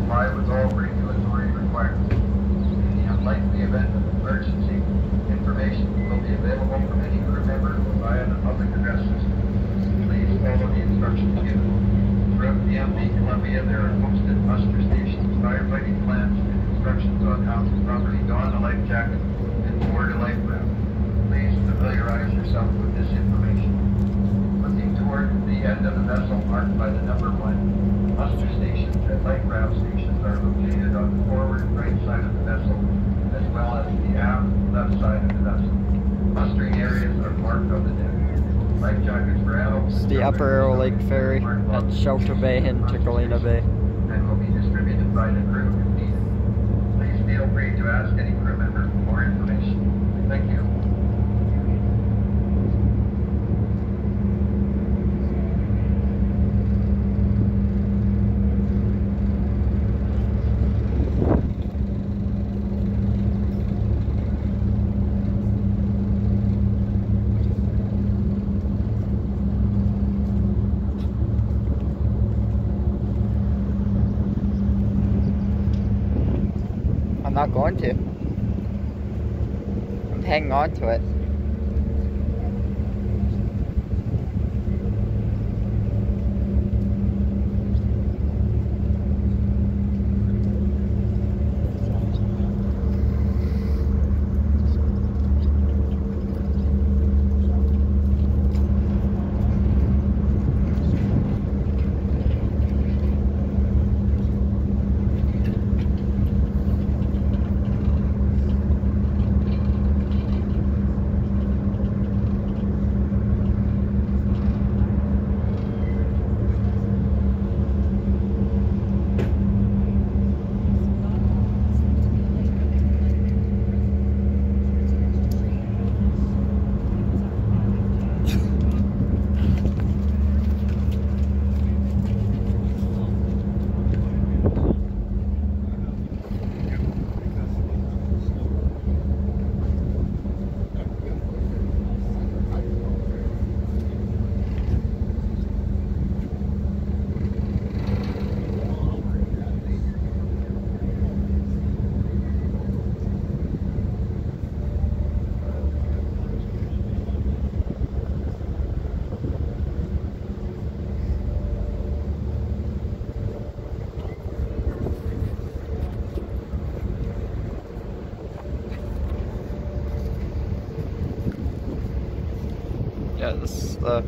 comply with all regulatory requirements. In the unlikely event of emergency, information will be available from any crew member via the public address system. Please follow the instructions given. Throughout the MV Columbia, there are posted muster stations, firefighting plans, and instructions on how to properly don a life jacket and board a life raft. Please familiarize yourself with this information. Looking toward the end of the vessel marked by the number 1, muster stations and life raft stations are located on the forward right side of the vessel, as well as the aft left side of the vessel. Mustering areas are marked on the deck. Life jackets for adults. It's the Upper Arrow Lake Ferry at Shelter Bay into Galena Bay. And will be distributed by the crew if needed. Please feel free to ask any crew member for more information. Thank you. I'm not going to. I'm hanging on to it. Yeah, this is the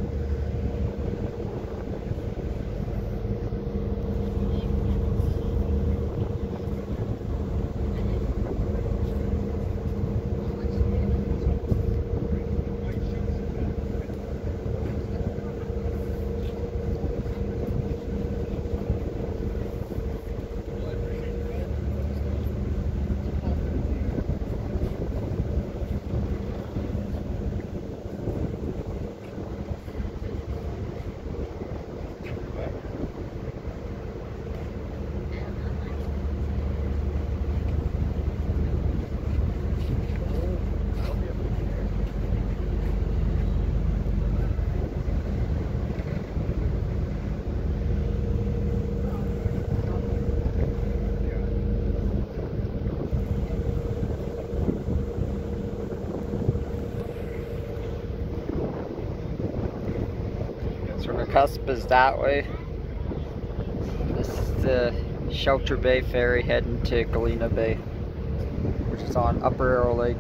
sort of cusp is that way. This is the Shelter Bay ferry heading to Galena Bay, which is on Upper Arrow Lake.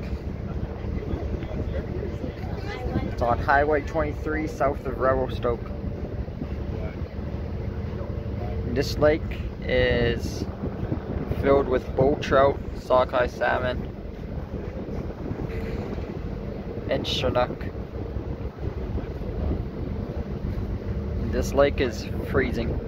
It's on Highway 23 south of Revelstoke. And this lake is filled with bull trout, sockeye salmon, and chinook. This lake is freezing.